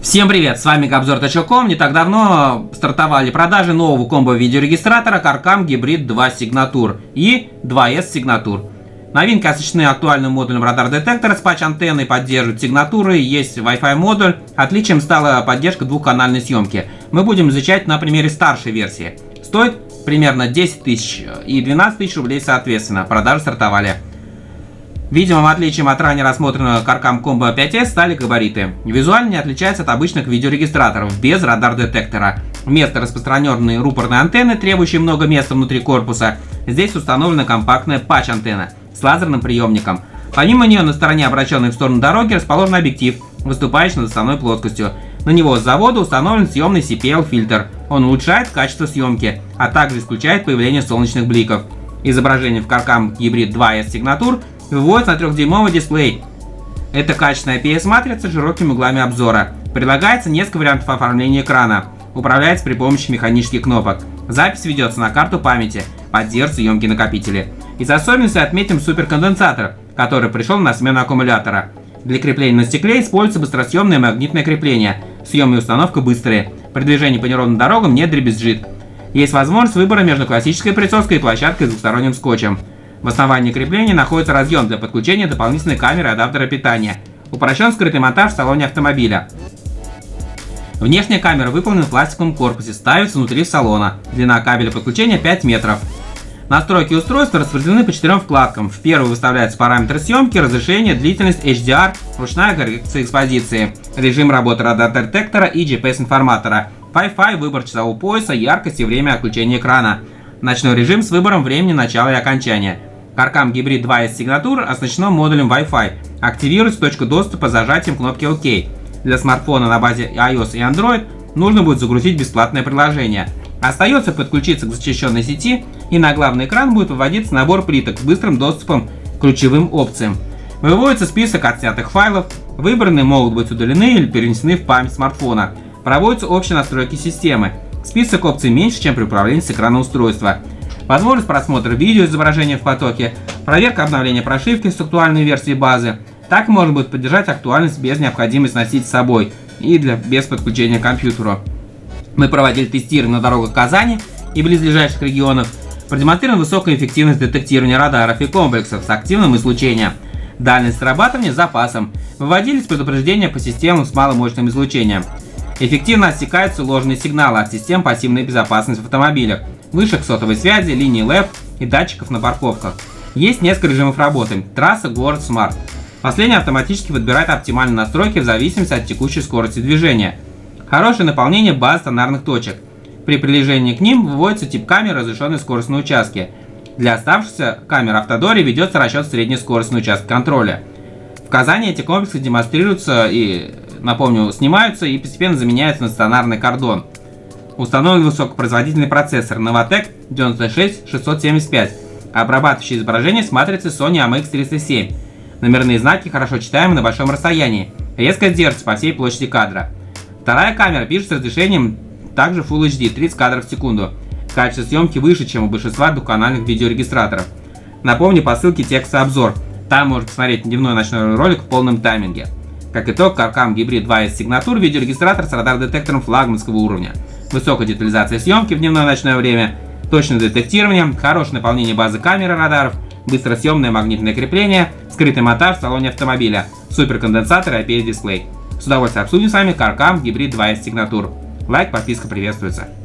Всем привет, с вами Gabzor.com. Не так давно стартовали продажи нового комбо-видеорегистратора Carcam Hybrid 2 Signature и 2S Signature. Новинки оснащены актуальным модулем радар-детектора с патч-антенной, поддерживают сигнатуры, есть Wi-Fi модуль. Отличием стала поддержка двухканальной съемки. Мы будем изучать на примере старшей версии. Стоит примерно 10 тысяч и 12 тысяч рублей соответственно. Продажи стартовали. Видимым отличием от ранее рассмотренного Carcam Combo 5S стали габариты. Визуально не отличается от обычных видеорегистраторов без радар-детектора. Вместо распространенной рупорной антенны, требующей много места внутри корпуса, здесь установлена компактная патч-антенна с лазерным приемником. Помимо нее на стороне, обращенной в сторону дороги, расположен объектив, выступающий над основной плоскостью. На него с завода установлен съемный CPL-фильтр. Он улучшает качество съемки, а также исключает появление солнечных бликов. Изображение в Carcam Hybrid 2S Signature выводится на 3-дюймовый дисплей. Это качественная IPS-матрица с широкими углами обзора. Предлагается несколько вариантов оформления экрана. Управляется при помощи механических кнопок. Запись ведется на карту памяти. Поддерживаются емкие накопители. Из особенностей отметим суперконденсатор, который пришел на смену аккумулятора. Для крепления на стекле используется быстросъемное магнитное крепление. Съем и установка быстрые. При движении по неровным дорогам нет дребезжит. Есть возможность выбора между классической присоской и площадкой с двухсторонним скотчем. В основании крепления находится разъем для подключения дополнительной камеры и адаптера питания. Упрощен скрытый монтаж в салоне автомобиля. Внешняя камера выполнена в пластиковом корпусе, ставится внутри салона. Длина кабеля подключения 5 метров. Настройки устройства распределены по 4 вкладкам. В первую выставляются параметры съемки, разрешение, длительность, HDR, ручная коррекция экспозиции, режим работы радар-детектора и GPS-информатора, Wi-Fi, выбор часового пояса, яркость и время отключения экрана. Ночной режим с выбором времени начала и окончания. Carcam Hybrid 2S Signature оснащено модулем Wi-Fi. Активируется точка доступа зажатием кнопки ОК. Для смартфона на базе iOS и Android нужно будет загрузить бесплатное приложение. Остается подключиться к защищенной сети, и на главный экран будет выводиться набор плиток с быстрым доступом к ключевым опциям. Выводится список отснятых файлов, выбранные могут быть удалены или перенесены в память смартфона. Проводятся общие настройки системы. Список опций меньше, чем при управлении с экрана устройства. Возможность просмотра видео изображения в потоке, проверка обновления прошивки с актуальной версией базы. Так можно будет поддержать актуальность без необходимости носить с собой и без подключения к компьютеру. Мы проводили тестирование на дорогах Казани и близлежащих регионов. Продемонстрирована высокая эффективность детектирования радаров и комплексов с активным излучением. Дальность срабатывания с запасом. Выводились предупреждения по системам с маломощным излучением. Эффективно отсекаются ложные сигналы от систем пассивной безопасности в автомобилях, вышек сотовой связи, линий ЛЭП и датчиков на парковках. Есть несколько режимов работы. Трасса, город, смарт. Последний автоматически подбирает оптимальные настройки в зависимости от текущей скорости движения. Хорошее наполнение баз стационарных точек. При приближении к ним выводится тип камеры, разрешенной скорости на участке. Для оставшихся камер автодоре ведется расчет средней скорости на участке контроля. В Казани эти комплексы демонстрируются и, напомню, снимаются и постепенно заменяются на стационарный кордон. Установлен высокопроизводительный процессор Novatek 96675, обрабатывающий изображение с матрицей Sony AMX307. Номерные знаки хорошо читаемы на большом расстоянии. Резкость держится по всей площади кадра. Вторая камера пишет с разрешением также Full HD 30 кадров в секунду. Качество съемки выше, чем у большинства двухканальных видеорегистраторов. Напомню по ссылке текстовый обзор. Там можно посмотреть дневной и ночной ролик в полном тайминге. Как итог, Carcam Hybrid 2S Signature видеорегистратор с радар-детектором флагманского уровня. Высокая детализация съемки в дневное и ночное время, точное детектирование, хорошее наполнение базы камеры радаров, быстросъемное магнитное крепление, скрытый монтаж в салоне автомобиля, суперконденсатор и IPS-дисплей. С удовольствием обсудим с вами Carcam Hybrid 2S Signature. Лайк, подписка приветствуется.